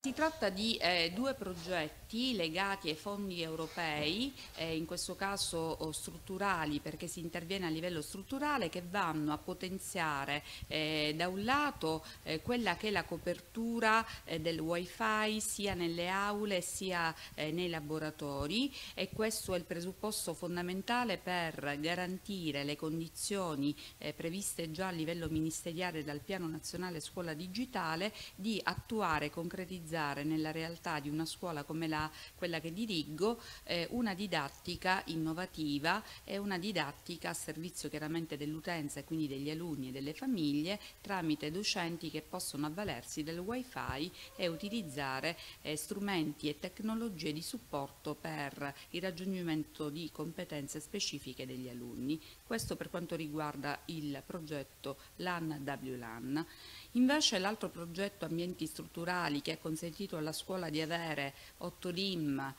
Si tratta di due progetti legati ai fondi europei, in questo caso strutturali, perché si interviene a livello strutturale, che vanno a potenziare da un lato quella che è la copertura del wifi sia nelle aule sia nei laboratori, e questo è il presupposto fondamentale per garantire le condizioni previste già a livello ministeriale dal Piano Nazionale Scuola Digitale di attuare e concretizzare nella realtà di una scuola come quella che dirigo una didattica innovativa e una didattica a servizio chiaramente dell'utenza e quindi degli alunni e delle famiglie, tramite docenti che possono avvalersi del wifi e utilizzare strumenti e tecnologie di supporto per il raggiungimento di competenze specifiche degli alunni. Questo per quanto riguarda il progetto LAN-WLAN. Invece l'altro progetto Ambienti Strutturali, che ha consentito alla scuola di avere 8 LIM,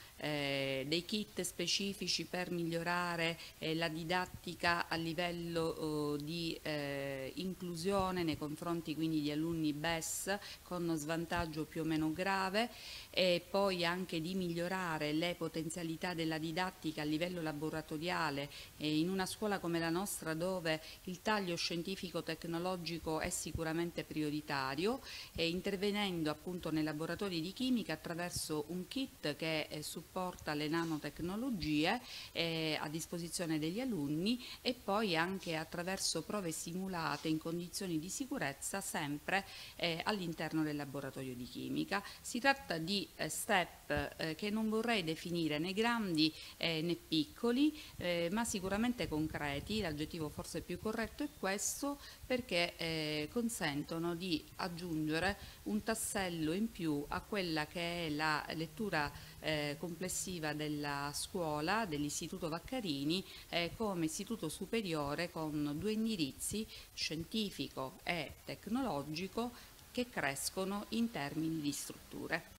dei kit specifici per migliorare la didattica a livello di inclusione nei confronti quindi di alunni BES con svantaggio più o meno grave, e poi anche di migliorare le potenzialità della didattica a livello laboratoriale in una scuola come la nostra, dove il taglio scientifico-tecnologico è sicuramente prioritario, intervenendo appunto nei laboratori di chimica attraverso un kit che supporta le nanotecnologie a disposizione degli alunni, e poi anche attraverso prove simulate in condizioni di sicurezza sempre all'interno del laboratorio di chimica. Si tratta di step che non vorrei definire né grandi né piccoli, ma sicuramente concreti. L'aggettivo forse più corretto è questo, perché consentono di aggiungere un tassello in più a quella che è la lettura complessiva della scuola, dell'Istituto Vaccarini, come istituto superiore con due indirizzi, scientifico e tecnologico, che crescono in termini di strutture.